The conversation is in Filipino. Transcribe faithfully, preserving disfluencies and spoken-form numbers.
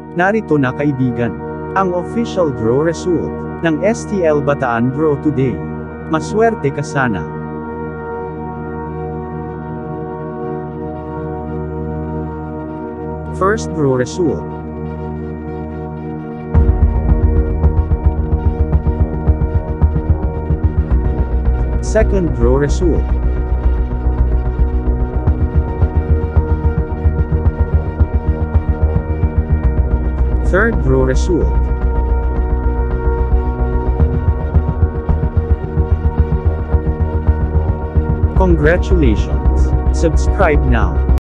Narito na kaibigan, ang official draw result ng S T L Bataan draw today. Maswerte ka sana. First draw result. Second draw result. Third draw result. Congratulations! Subscribe now.